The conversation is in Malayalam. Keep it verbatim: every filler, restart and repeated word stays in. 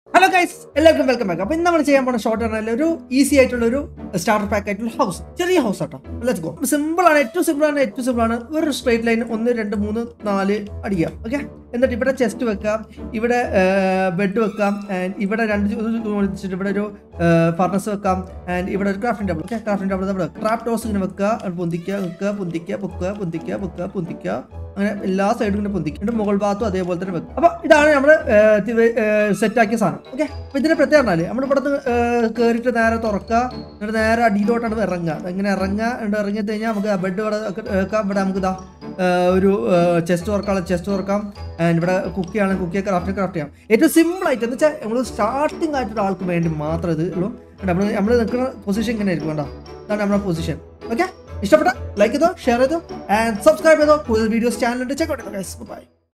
Hello guys, welcome welcome back. അപ്പോൾ ഇന്ന് നമ്മൾ ചെയ്യാൻ പോകുന്ന ഷോർട്ട് ആണ് ഒരു ഈസി ആയിട്ടുള്ള ഒരു സ്റ്റാർട്ടർ പാക്ക് ആയിട്ടുള്ള ഹൗസ്, ചെറിയ ഹൗസ് ആട്ടോ. Let's go. സിമ്പിൾ ആണ്, ഏറ്റവും സിമ്പിൾ ആണ് ഏറ്റവും സിമ്പിൾ ആണ് ഒരു സ്ട്രേറ്റ് ലൈൻ ഒന്ന് രണ്ട് മൂന്ന് നാല് അടിക്കുക. ഓക്കെ, എന്നിട്ട് ഇവിടെ ചെസ്റ്റ് വെക്കാം, ഇവിടെ ബെഡ് വെക്കാം, ആൻഡ് ഇവിടെ രണ്ട് ഇവിടെ ഒരു ഫർണസ് വെക്കാം, ആൻഡ് ഇവിടെ ഒരു crafting table. Okay, crafting table നമ്മൾ ക്രാഫ്റ്റ് ഹൗസ് ഇങ്ങനെ വെക്കുക, പൊന്തിക്കുക വെക്കുക പൊന്തിക്കുക പൊക്കുക പൊന്തിക്കുക വെക്കുക പൊന്തിക്കുക, അങ്ങനെ എല്ലാ സൈഡും ഇങ്ങനെ പൊന്തിക്കും. മുകൾ ഭാഗത്തും അതേപോലെ തന്നെ വെക്കും. അപ്പൊ ഇതാണ് നമ്മൾ സെറ്റാക്കിയ സാധനം. ഓക്കെ, അപ്പൊ ഇതിന്റെ പ്രത്യേകം പറഞ്ഞാല് നമ്മൾ ഇവിടെ കയറിയിട്ട് നേരെ തുറക്കുക, എന്നിട്ട് നേരെ അടിയിലോട്ടാണ് ഇറങ്ങുക. ഇങ്ങനെ ഇറങ്ങുക എന്നിട്ട് ഇറങ്ങി കഴിഞ്ഞാൽ നമുക്ക് ബെഡ് ഇവിടെ വെക്കാം. ഇവിടെ നമുക്ക് ഇതാ ഒരു ചെസ്റ്റ് തുറക്കാം, ചെസ്റ്റ് തുറക്കാം, ആൻഡ് ഇവിടെ കുക്ക് ചെയ്യണം, കുക്ക് ചെയ്യാൻ ക്രാഫ്റ്റ് ക്രാഫ്റ്റ് ചെയ്യാം. ഏറ്റവും സിമ്പിൾ ആയിട്ട് എന്ന് വെച്ചാൽ നമ്മൾ സ്റ്റാർട്ടിങ് ആയിട്ടുള്ള ആൾക്ക് വേണ്ടി മാത്രം ഇത് ഉള്ളൂ. നമ്മൾ നമ്മൾ നിൽക്കുന്ന പൊസിഷൻ ഇങ്ങനെ ആയിരിക്കും കേട്ടോ. ഇതാണ് നമ്മുടെ പൊസിഷൻ. ഓക്കെ, ഇഷ്ടപ്പെട്ട ലൈക്ക് ചെയ്തോ, ഷെയർ ചെയ്തോ, ആൻഡ് സബ്സ്ക്രൈബ് ചെയ്തോ. കൂടുതൽ വീഡിയോസ് ചാനലിൽ ചെക്ക് ഔട്ട് ചെയ്തോ ഗൈസ്. ബൈ.